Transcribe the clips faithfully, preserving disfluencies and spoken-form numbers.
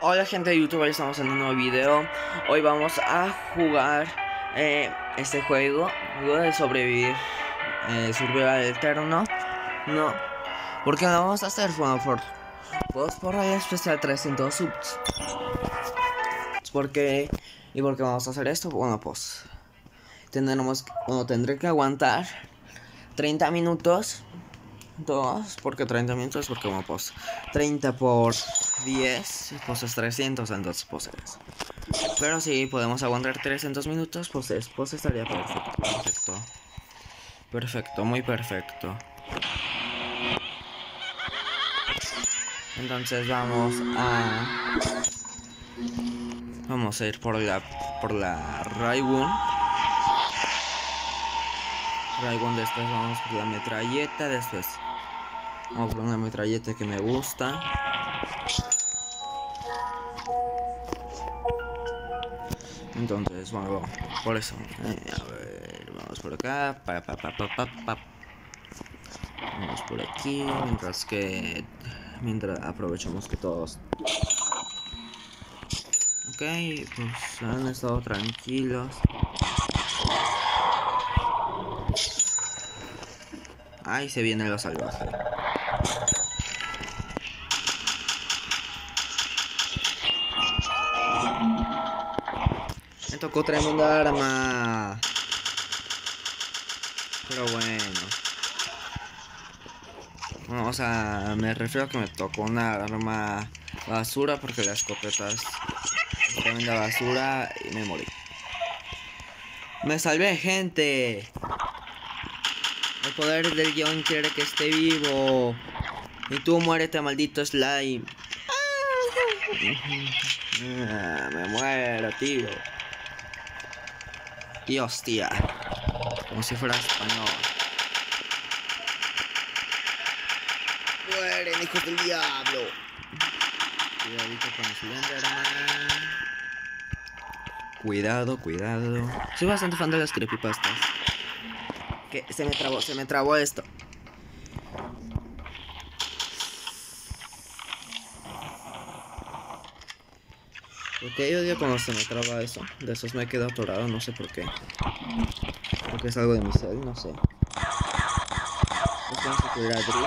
Hola gente de YouTube, hoy estamos en un nuevo video. Hoy vamos a jugar eh, este juego, juego de sobrevivir, eh, survival eterno. No, ¿por qué no vamos a hacer? Bueno, por, pues por el especial trescientos subs. Porque, ¿y por qué vamos a hacer esto? Bueno, pues tendremos, bueno, tendré que aguantar treinta minutos. Dos, porque treinta minutos, porque bueno, pues treinta por diez, pues es trescientos, entonces pues es. Pero si podemos aguantar trescientos minutos, pues es, pues estaría perfecto. Perfecto. Perfecto, muy perfecto. Entonces vamos a... Vamos a ir por la... Por la Raigun. Raigun, después vamos por la metralleta, después... Vamos por una metralleta que me gusta. Entonces, bueno, por eso. Eh, a ver, vamos por acá. Pa, pa, pa, pa, pa, pa. Vamos por aquí. Mientras que. Mientras aprovechamos que todos. Ok, pues han estado tranquilos. Ahí se viene lo salvaje. Me tocó tremenda arma. Pero bueno. No, o sea, me refiero a que me tocó una arma basura porque la escopeta es tremenda basura y me morí. ¡Me salvé, gente! El poder del guión quiere que esté vivo. Y tú muérete, maldito slime. Ah, me muero, tío. Y hostia. Como si fuera español. Mueren, hijos del diablo. Cuidadito con el Slenderman. Cuidado, cuidado. Soy bastante fan de las creepypastas. Que se me trabó, se me trabó esto. Porque yo odio cuando se me traba eso. De esos me he quedado atorado, no sé por qué. Porque es algo de mi cel, no sé. Pues vamos a tirar a Drift.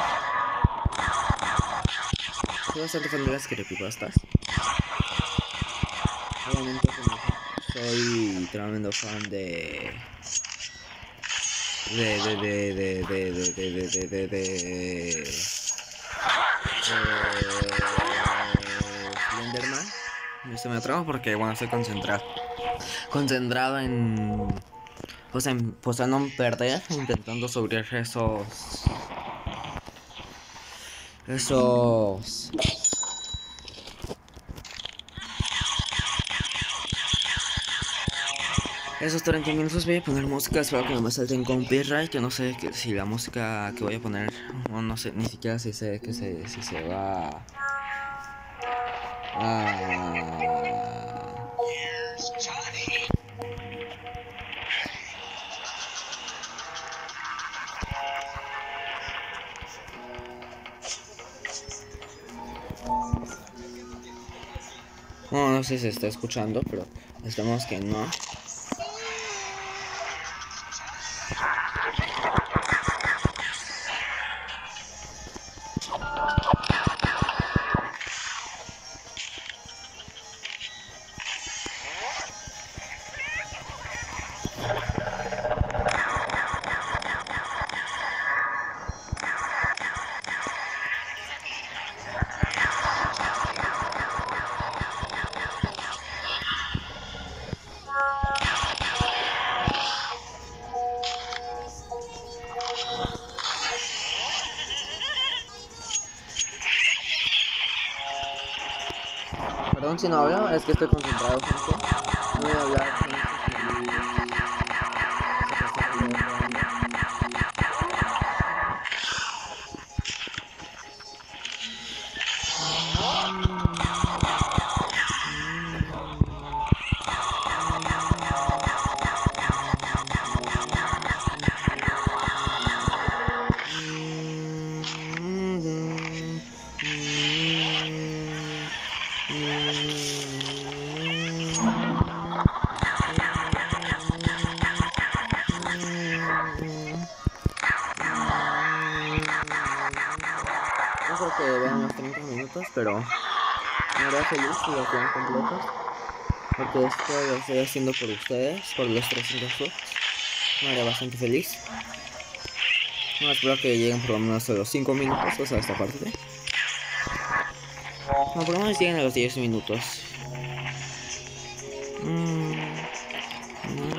Soy bastante fan de las creepypastas. Obviamente soy tremendo fan de... De, de, de, de, de, de, de, de, de, de... Slenderman. Se me atrapa porque, bueno, estoy concentrado. Concentrado en... Pues en, pues en no perder, intentando subir esos... Esos... Esos treinta minutos voy a poner música, espero que no me salten copyright. Yo no sé que, si la música que voy a poner, no, no sé, ni siquiera si sé que se, si se va a... No, no sé si se está escuchando, pero esperemos que no. Perdón si no hablo, es que estoy concentrado, gente. No voy a hablar con No creo que vean los treinta minutos, pero me hará feliz si los vean completos. Porque esto lo estoy haciendo por ustedes, por los trescientos subs. Me haré bastante feliz. No, espero que lleguen por lo menos a los cinco minutos, o sea, esta parte. No, por lo menos lleguen a los diez minutos. Mm, mm,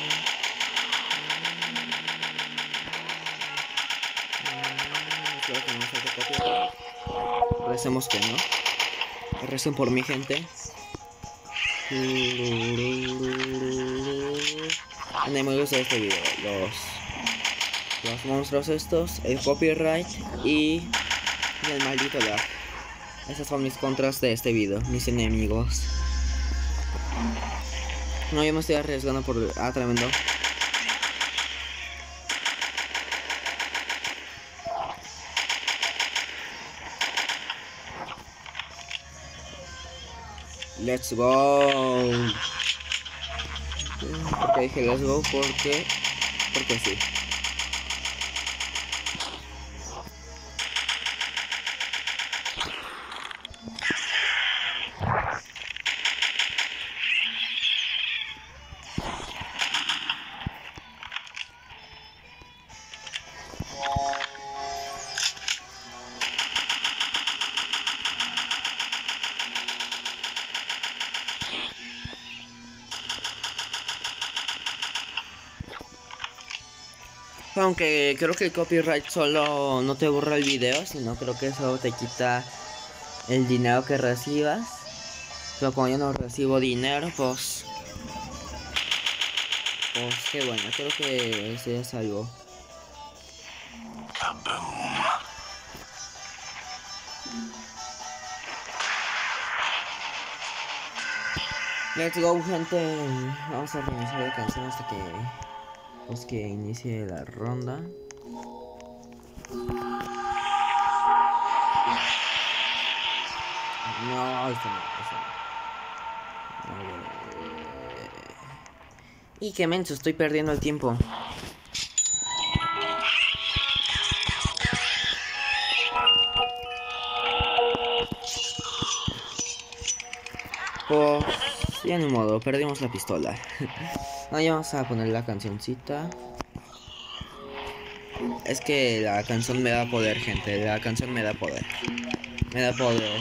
espero que no me salte copia. Recemos que no. Recen por mi gente. Enemigos de este video, los los monstruos estos, el copyright y, y el maldito lag. Esas son mis contras de este video, mis enemigos. No, yo me estoy arriesgando por... Ah, tremendo. Let's go. Porque dije let's go porque... Porque sí. Aunque creo que el copyright solo no te borra el video, sino creo que solo te quita el dinero que recibas. Pero como yo no recibo dinero, pues... Pues qué bueno, creo que ese es algo. Let's go, gente. Vamos a reiniciar la canción hasta que... Pues que inicie la ronda. No, esto no, esto no. Y qué menso, estoy perdiendo el tiempo. Pues ya ni modo, perdimos la pistola. No, ya vamos a poner la cancioncita. Es que la canción me da poder, gente. La canción me da poder. Me da poder.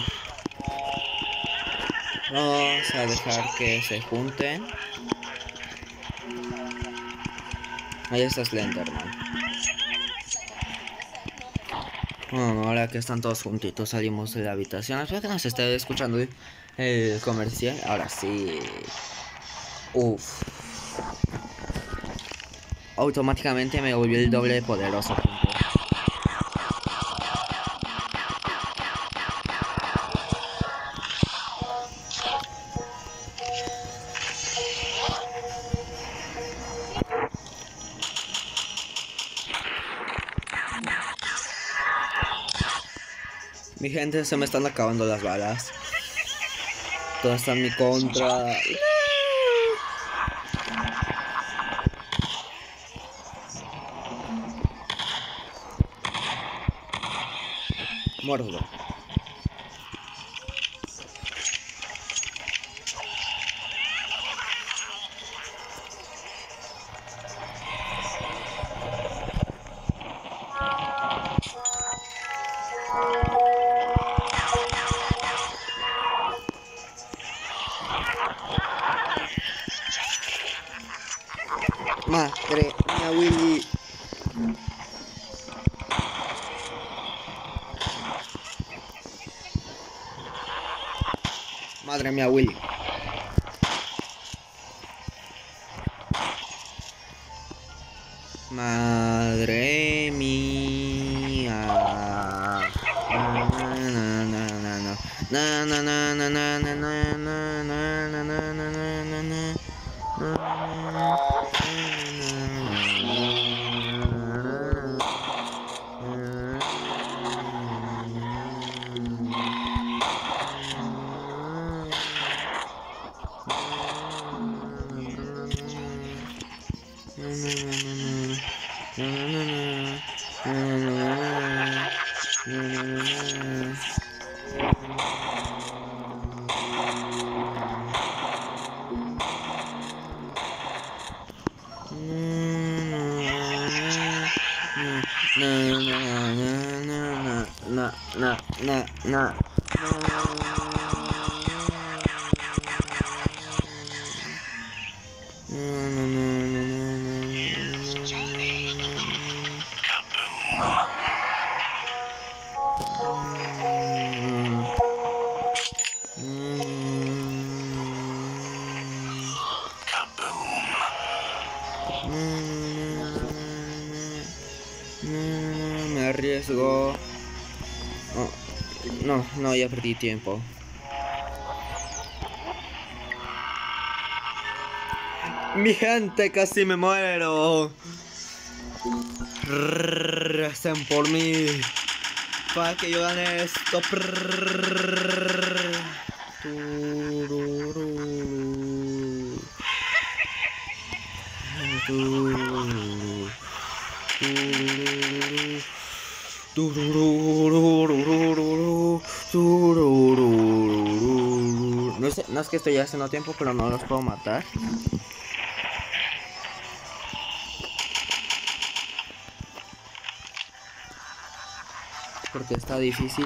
Vamos a dejar que se junten. Ahí está Slenderman. Bueno, ahora que están todos juntitos salimos de la habitación. Espero que nos esté escuchando el comercial. Ahora sí. Uff. Automáticamente me volvió el doble de poderoso. Mi gente, se me están acabando las balas. Todas están en mi contra. Muerto. Madre mía, Willy. Madre mía, Willy. Madre mía. Na na na na na na na na na na na na na na. no, no, no. Me arriesgo. Oh, no, no, ya perdí tiempo. Mi gente, casi me muero. Recen por mí para que yo gane esto. No sé, no es que estoy haciendo tiempo, pero no los puedo matar. Porque está difícil.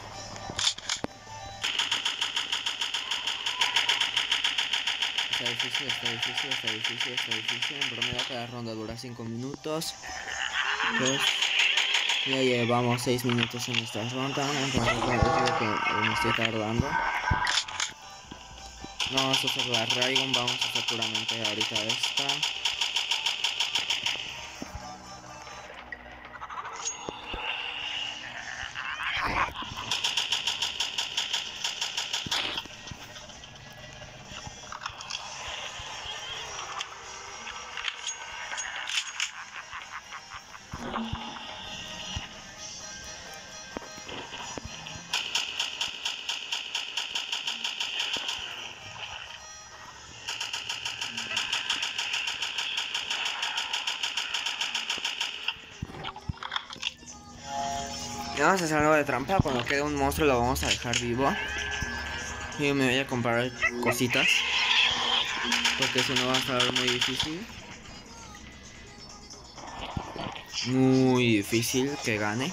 Está difícil, está difícil, está difícil, está difícil. En promedio cada ronda dura cinco minutos. Pues ya llevamos seis minutos en esta ronda. Entonces creo que me estoy tardando. No vamos a hacer la Raygon, vamos a hacer puramente ahorita esta. Vamos a hacer algo de trampa. Cuando quede un monstruo lo vamos a dejar vivo. Y me voy a comprar cositas, porque si no va a estar muy difícil. Muy difícil que gane.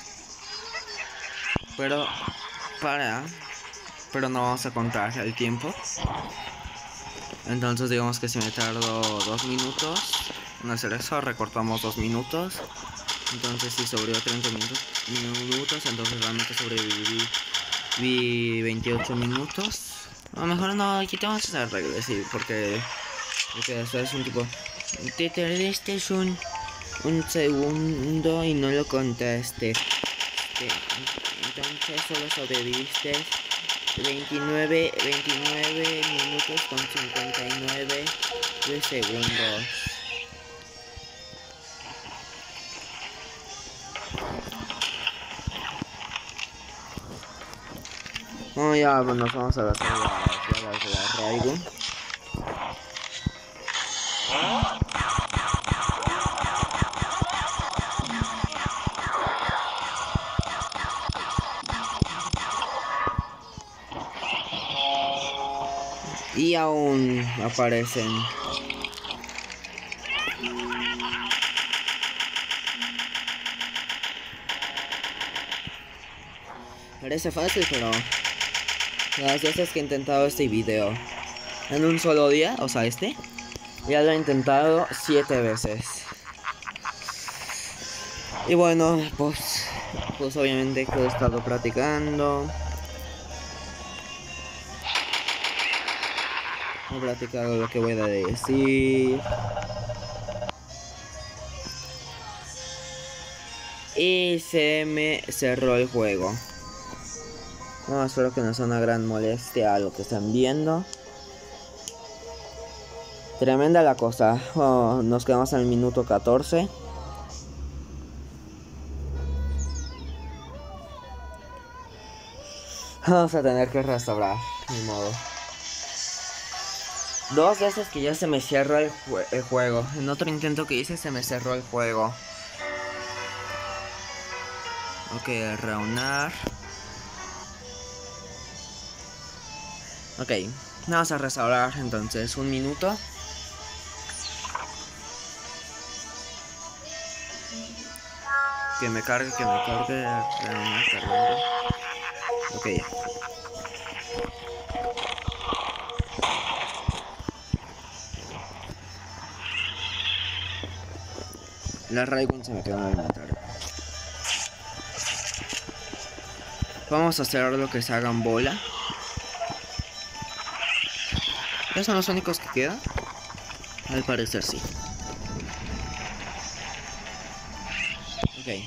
Pero para Pero no vamos a contar el tiempo. Entonces digamos que si me tardo dos minutos en hacer eso, recortamos dos minutos. Entonces si sobrevivió treinta minutos, minutos entonces realmente sobreviví veintiocho minutos. A lo mejor no, aquí te vamos a hacer regresivo, porque porque eso es un tipo, te tardaste un, un segundo y no lo contaste. Entonces solo sobreviviste veintinueve minutos con cincuenta y nueve de segundos. Oh, ya, pues nos vamos a hacer las llaves de la Raygon. Y aún aparecen. Parece fácil, pero las veces que he intentado este video en un solo día, o sea este, ya lo he intentado siete veces. Y bueno, pues, pues obviamente que he estado practicando. He practicado lo que voy a decir. Y se me cerró el juego. No, espero que no sea una gran molestia a lo que están viendo. Tremenda la cosa. Oh, nos quedamos en el minuto catorce. Vamos a tener que restaurar, ni modo. Dos veces que ya se me cierra el, jue el juego. En otro intento que hice se me cerró el juego. Ok, reaunar. Ok, vamos a restaurar entonces un minuto. Que me cargue, que me cargue. Cargando, cargando. Ok, ya. La Raygun se me quedó en el inventario. Vamos a hacer lo que se hagan bola. ¿Ya son los únicos que quedan? Al parecer sí. Ok.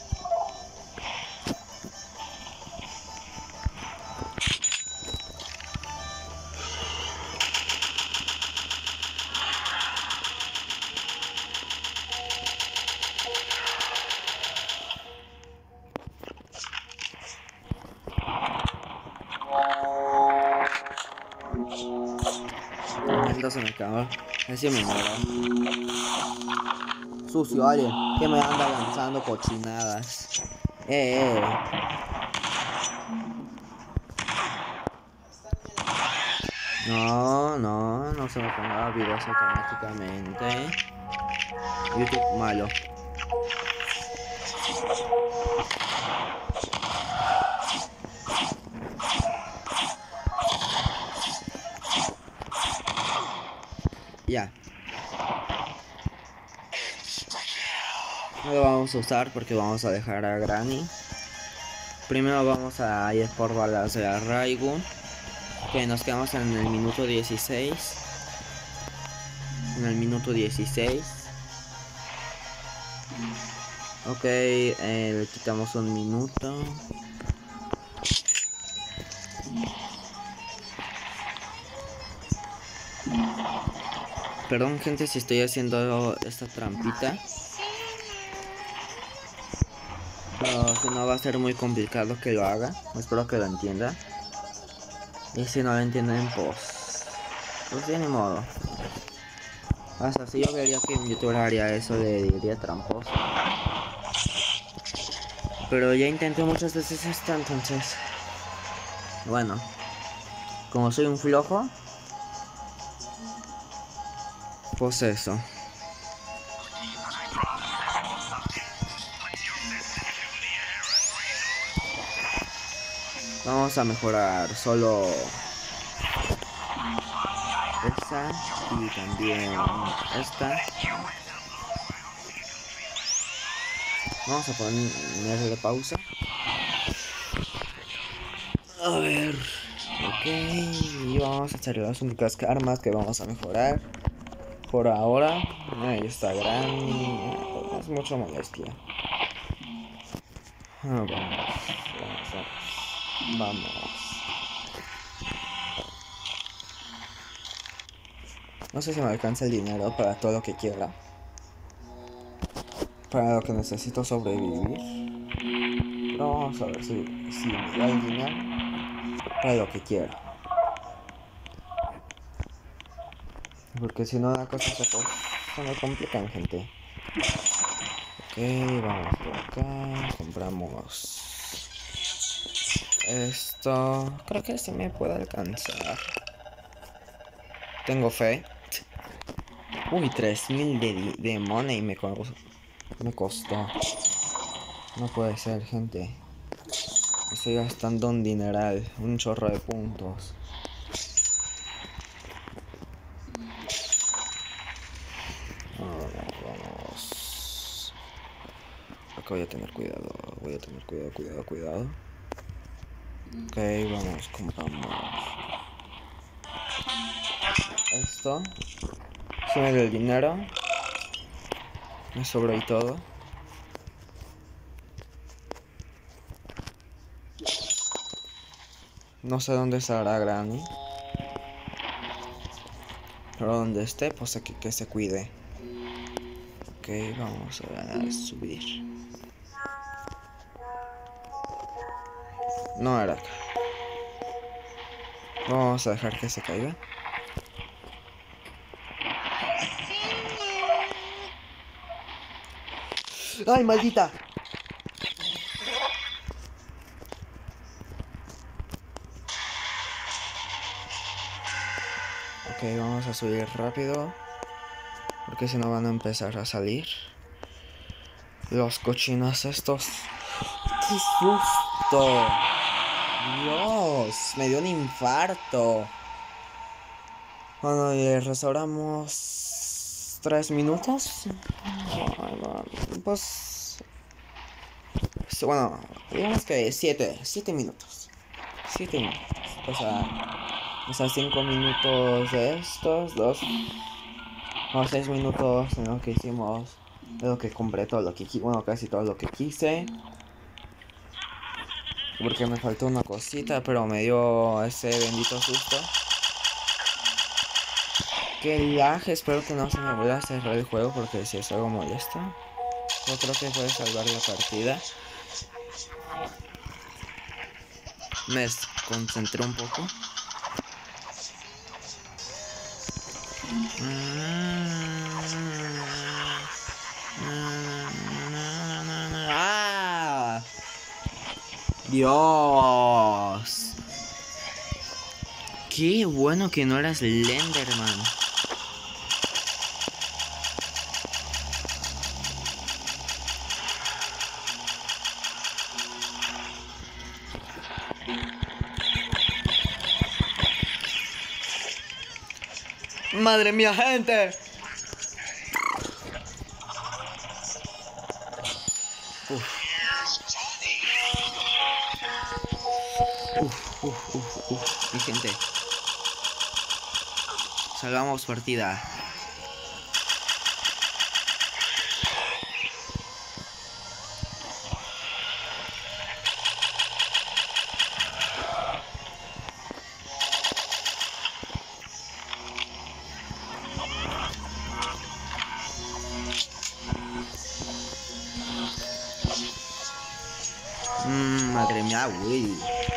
Se me acaba. Así me muero. Sucio, alguien que me anda lanzando cochinadas. Eh, eh. No, no, no se me ponga videos automáticamente. YouTube malo. Ya. No lo vamos a usar porque vamos a dejar a Granny. Primero vamos a ir por balas de la Raygun. Que nos quedamos en el minuto dieciséis. En el minuto dieciséis. Ok, eh, le quitamos un minuto. Perdón, gente, si estoy haciendo esta trampita. Pero si no va a ser muy complicado que lo haga. Espero que lo entienda. Y si no lo entienden, pues... Pues de ni modo. O sea, si yo vería que un youtuber haría eso, le diría tramposo. Pero ya intenté muchas veces esto, entonces... Bueno. Como soy un flojo... Pues eso. Vamos a mejorar solo... esta y también esta. Vamos a ponerle pausa. A ver. Ok. Y vamos a hacer las únicas armas que vamos a mejorar. Por ahora. Ahí está Granny. Es mucha molestia. Vamos. Vamos. Vamos. No sé si me alcanza el dinero para todo lo que quiera. Para lo que necesito sobrevivir. Pero vamos a ver si, si me da el dinero para lo que quiera. Porque si no la cosa se, se me complican, gente. Ok, vamos por acá. Compramos esto. Creo que sí me puede alcanzar. Tengo fe. Uy, tres mil de, de money me, co me costó. No puede ser, gente. Estoy gastando un dineral. Un chorro de puntos. Vamos. Acá voy a tener cuidado. Voy a tener cuidado, cuidado, cuidado. Ok, vamos, compramos esto. Sube el dinero. Me sobra y todo. No sé dónde estará Granny. Pero donde esté, pues aquí que se cuide. Ok, vamos a subir. No era acá. Vamos a dejar que se caiga. ¡Ay, maldita! Ok, vamos a subir rápido. Porque si no van a empezar a salir. Los cochinos estos. ¡Qué susto! Dios, me dio un infarto. Bueno, y restauramos tres minutos. Bueno, pues, bueno, digamos que siete, siete minutos. Siete minutos. O sea, o sea, cinco minutos de estos, dos o seis minutos en lo que hicimos, en lo que compré todo lo que quise, bueno, casi todo lo que quise. Porque me faltó una cosita, pero me dio ese bendito susto. Que lag, espero que no se me vuelva a cerrar el juego porque si es algo molesto. Yo creo que puede salvar la partida. Me desconcentré un poco. ¡Ah! Dios. Qué bueno que no eras Slenderman. Madre mía, gente. Uf. Uf, uf, uf, uf. Mi gente. Salvamos partida. Mmm, madre mía, güey.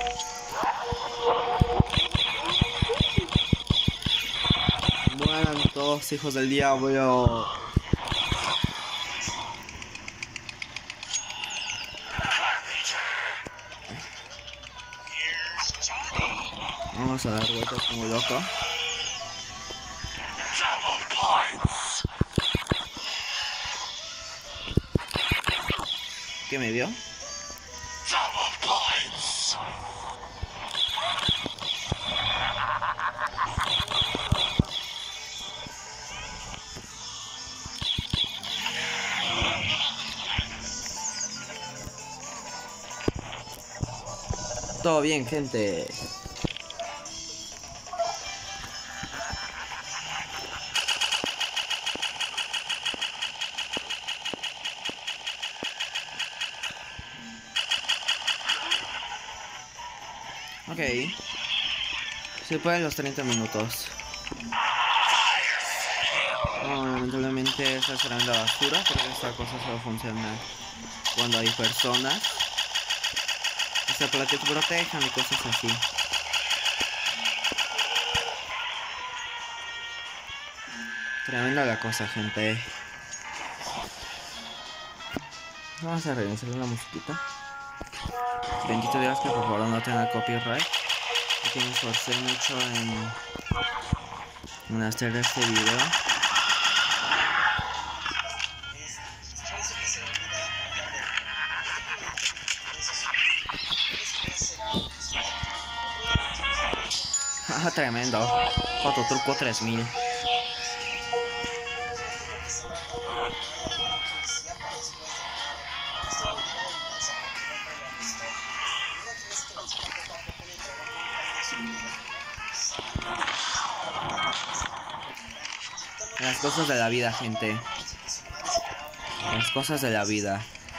Mueran todos, hijos del diablo. Vamos a dar vueltas como loco. ¿Qué me dio? Todo bien, gente. Ok. Se pueden los treinta minutos. Oh, lamentablemente esa será la basura porque esta cosa solo funciona cuando hay personas. O sea, para que te protejan y cosas así. Tremenda la cosa, gente. Vamos a reiniciar la musiquita. Bendito Dios que por favor no tenga copyright. Porque me esforcé mucho en, en hacer este video. Ah, tremendo. Fototruco tres mil. Las cosas de la vida, gente. Las cosas de la vida.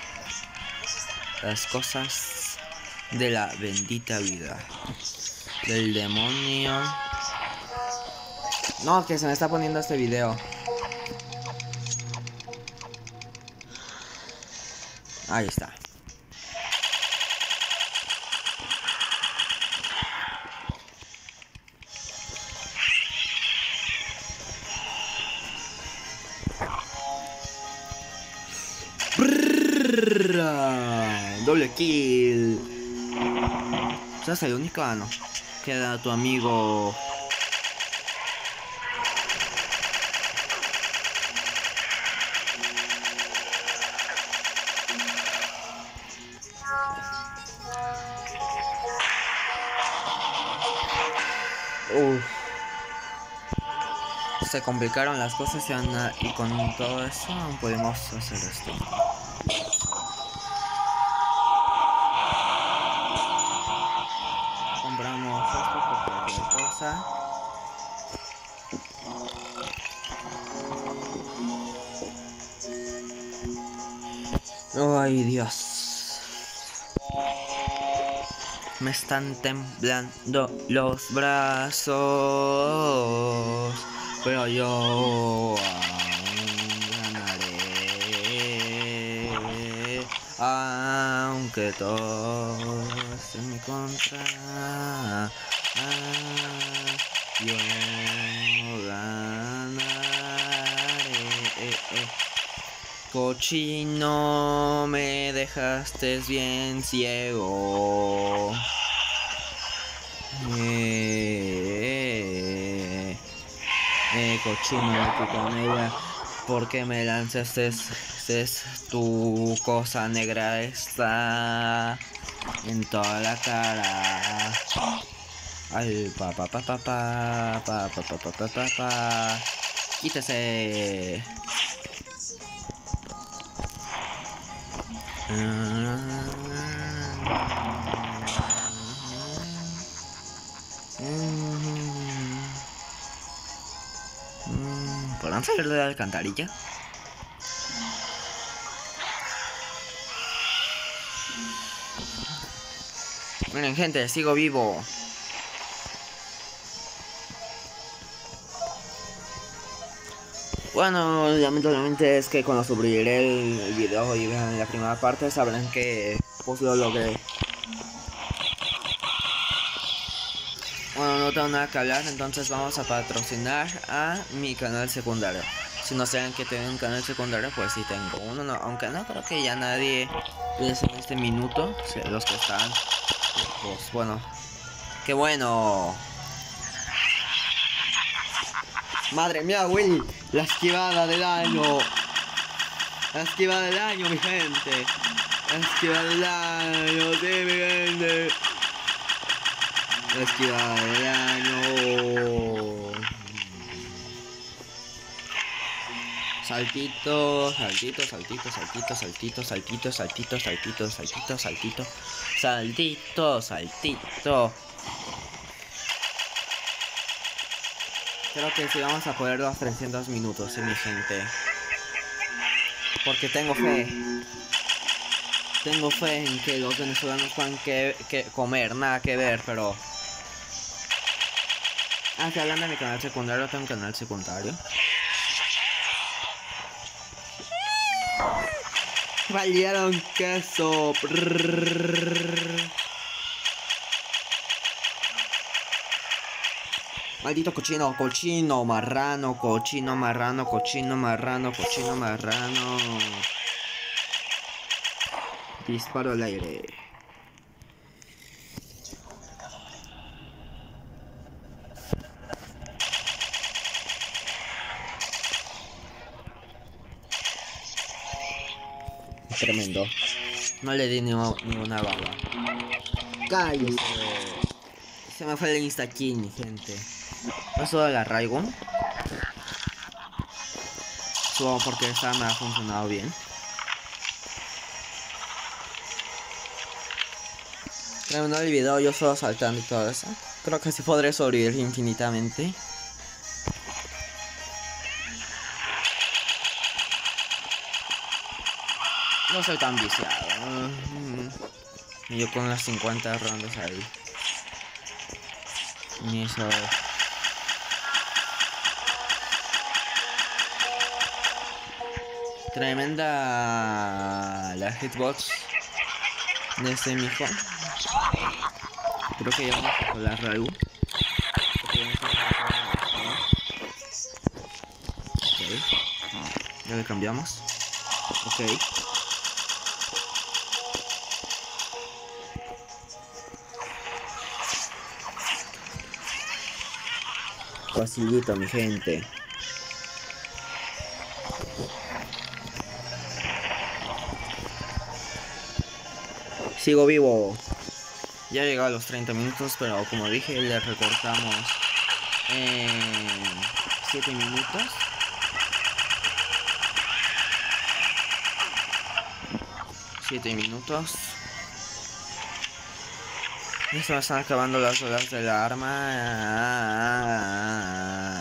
Las cosas de la bendita vida. Del demonio. No, que se me está poniendo este video. Ahí está. Doble kill. ¿Sos el único? Ah, no. Queda tu amigo. Uf. Se complicaron las cosas y, anda, y con todo eso podemos hacer esto. Compramos esto por cualquier cosa. Ay, Dios. Me están temblando los brazos, pero yo aún ganaré, aunque todo esté en mi contra. Ah, yo ganaré. Cochino, me dejaste bien ciego. Eh, eh, cochino, tu con ella, porque me lanzaste es tu cosa negra está en toda la cara. Ay, pa pa pa pa pa pa pa pa pa pa pa pa. Quítese. ¿Podrán salir de la alcantarilla? Miren, gente, sigo vivo. Bueno, lamentablemente es que cuando subiré el video y vean la primera parte sabrán que pues lo logré. Bueno, no tengo nada que hablar, entonces vamos a patrocinar a mi canal secundario. Si no saben que tengo un canal secundario, pues sí tengo uno, no, aunque no creo que ya nadie les en este minuto, o sea, los que están, pues bueno, qué bueno. Madre mía, Willy, la esquivada del año. La esquivada del año, mi gente. La esquivada del año, sí, mi gente. La esquivada del año. Saltito, saltito, saltito, saltito, saltito, saltito, saltito, saltito, saltito, saltito, saltito, saltito. Creo que sí vamos a poder los trescientos minutos, ¿sí, mi gente? Porque tengo fe. Tengo fe en que los venezolanos puedan que, que comer, nada que ver, pero... Ah, que hablan de mi canal secundario, tengo un canal secundario. Valieron queso. Brrr. Maldito cochino, cochino, marrano, cochino, marrano, cochino, marrano, cochino, marrano. Disparo al aire. Tremendo. No le di ni, ni una bala. Cállese. Se me fue el insta kill, mi gente. ¿No subo la Raigun? Subo porque esta me ha funcionado bien. Terminó el video yo solo saltando y todo eso. Creo que sí podré sobrevivir infinitamente. No soy tan viciado. Y yo con las cincuenta rondas ahí. Ni eso. Tremenda la hitbox de este mijo. Creo que ya vamos a la Ragu. Ok. Ya le cambiamos. Ok. Facilito, mi gente. Sigo vivo. Ya llegó a los treinta minutos, pero como dije, le recortamos Eh, siete minutos. Siete minutos. Ya se me están acabando las horas del arma.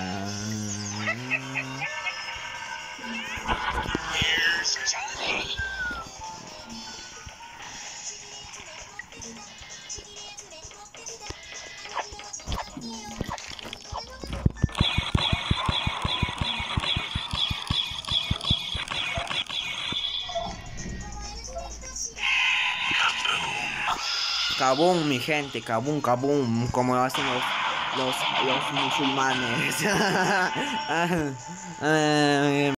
Kabum, mi gente, kabum, kabum, como lo hacen los, los, los musulmanes.